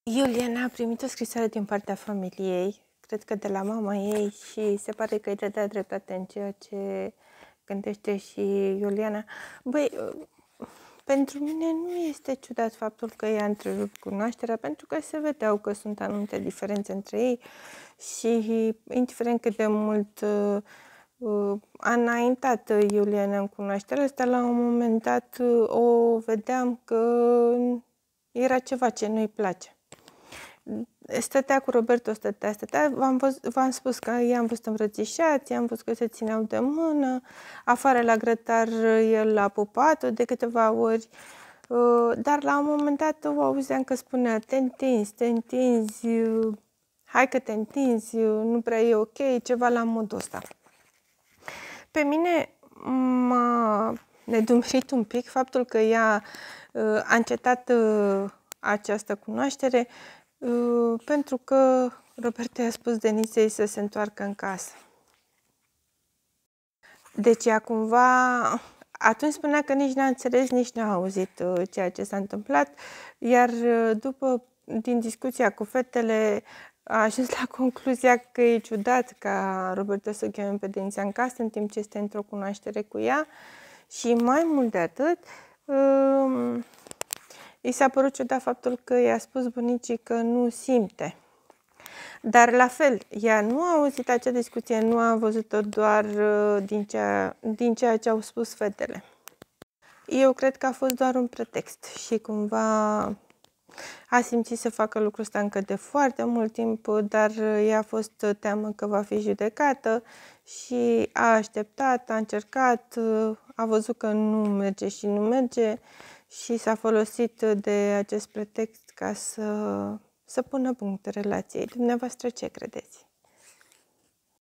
Iuliana a primit o scrisoare din partea familiei, cred că de la mama ei, și se pare că îi dădea dreptate în ceea ce gândește și Iuliana. Băi, pentru mine nu este ciudat faptul că i-a întrerupt cunoașterea, pentru că se vedeau că sunt anumite diferențe între ei și indiferent cât de mult a înaintat Iuliana în cunoașterea asta, la un moment dat o vedeam că era ceva ce nu-i place. Stătea cu Roberto, stătea. V-am spus că i-am văzut îmbrățișați, i-am văzut că se țineau de mână, afară la grătar el l-a pupat-o de câteva ori, dar la un moment dat o auzeam că spunea te întinzi, hai că te întinzi, nu prea e ok, ceva la modul ăsta. Pe mine m-a nedumerit un pic faptul că ea a încetat această cunoaștere pentru că Roberto i-a spus Denisei să se întoarcă în casă. Deci ea cumva, atunci spunea că nici n-a înțeles, nici n-a auzit ceea ce s-a întâmplat, iar după, din discuția cu fetele, a ajuns la concluzia că e ciudat ca Roberto să cheme pe Denisa în casă în timp ce este într-o cunoaștere cu ea și mai mult de atât, i s-a părut ciudat faptul că i-a spus bunicii că nu simte. Dar la fel, ea nu a auzit acea discuție, nu a văzut-o doar din ceea ce au spus fetele. Eu cred că a fost doar un pretext și cumva a simțit să facă lucrul ăsta încă de foarte mult timp, dar ea a fost teamă că va fi judecată și a așteptat, a încercat, a văzut că nu merge și nu merge și s-a folosit de acest pretext ca să pună punct relației. Dumneavoastră ce credeți?